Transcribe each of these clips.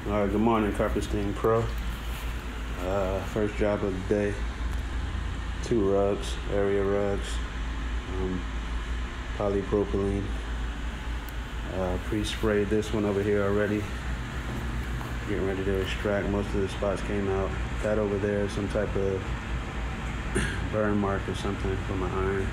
All right, good morning, Carpet Steam Pro. First job of the day. 2 rugs, area rugs, polypropylene. Pre-sprayed this one over here already. Getting ready to extract. Most of the spots came out. That over there is some type of burn mark or something from my iron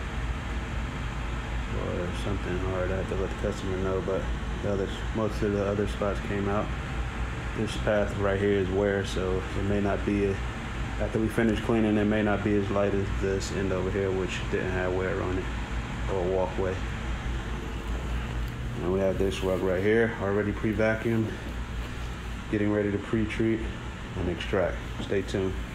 or something hard. I have to let the customer know, but most of the other spots came out. This path right here is wear, so it may not be, after we finish cleaning, it may not be as light as this end over here, which didn't have wear on it, or a walkway. And we have this rug right here, already pre-vacuumed, getting ready to pre-treat and extract. Stay tuned.